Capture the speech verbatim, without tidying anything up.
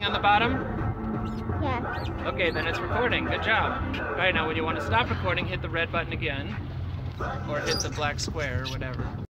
on the bottom? Yeah. Okay, then it's recording. Good job. All right, now when you want to stop recording, hit the red button again, or hit the black square or whatever.